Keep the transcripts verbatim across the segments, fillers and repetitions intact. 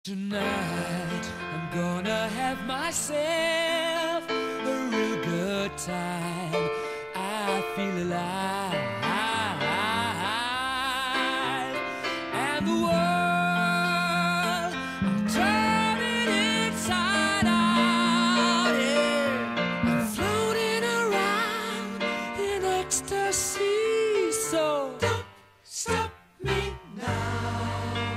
Tonight, I'm gonna have myself a real good time. I feel alive, and the world, I'm turning inside out, yeah. I'm floating around in ecstasy, so don't stop me now.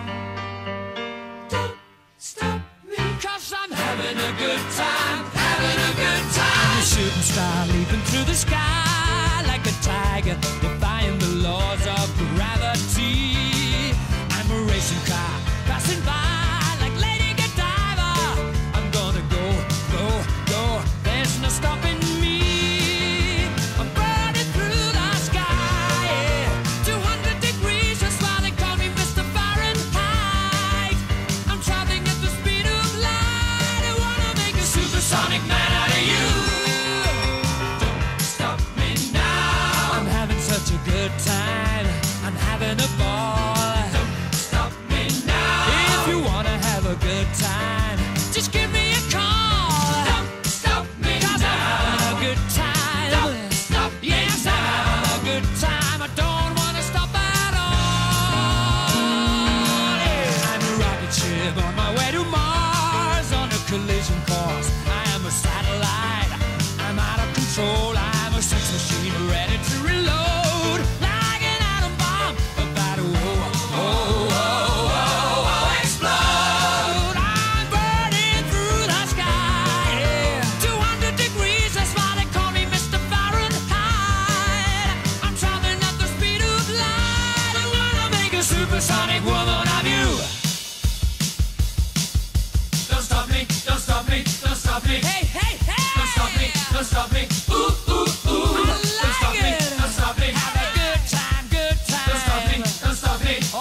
I'm having a good time, having a good time. I'm a shooting star leaping through the sky like a tiger, defying the laws of gravity. I'm a racing car passing by like Lady Godiva. I'm gonna go, go, go. There's no stopping me. I'm burning through the sky, yeah. two hundred degrees, that's why they call me Mister Fahrenheit. I'm traveling at the speed of light. I wanna make a supersonic man out of you. Don't stop me now. I'm having such a good time. I'm having a ball. Don't stop me now. If you wanna have a good time, just give me a call. Don't stop me now. 'Cause I'm having a good time. Don't stop me now. Yes, I'm having a good time. I don't wanna stop at all. Yeah. I'm a rocket ship on my way to Mars on a collision course. I am a satellite. I'm out of control. I'm a sex machine ready to reload. Like an atom bomb about to oh, oh, oh, oh, oh, explode. I'm burning through the sky, yeah. two hundred degrees, that's why they call me Mister Fahrenheit. I'm traveling at the speed of light. I wanna make a supersonic woman of you. Don't stop me, don't stop me, don't stop me. Hey, hey, hey! Don't stop me, don't stop me. Ooh, ooh, ooh. I like don't stop it. me, don't stop me. Have a good time, good time. Don't stop me, don't stop me. Oh!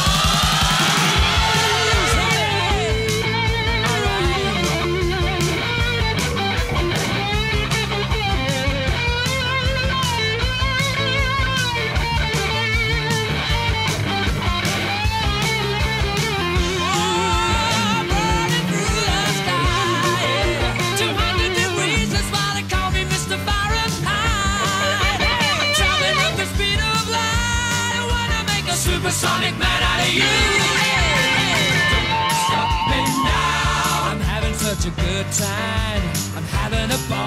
Supersonic man out of you. Don't stop me now. I'm having such a good time. I'm having a ball.